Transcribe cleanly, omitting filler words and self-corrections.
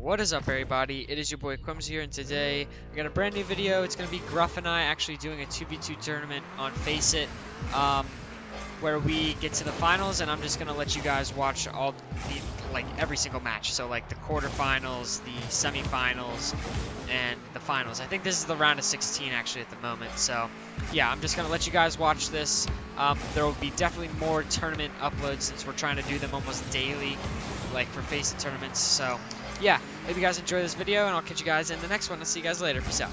What is up, everybody? It is your boy Quums here, and today I got a brand new video. It's going to be Gruff and I actually doing a 2v2 tournament on FaceIt, where we get to the finals, and I'm just going to let you guys watch all every single match. So like the quarterfinals, the semifinals, and the finals. I think this is the round of 16 actually at the moment. So yeah, I'm just going to let you guys watch this. There will be definitely more tournament uploads since we're trying to do them almost daily, like for FaceIt tournaments. So yeah, hope you guys enjoy this video, and I'll catch you guys in the next one. I'll see you guys later. Peace out.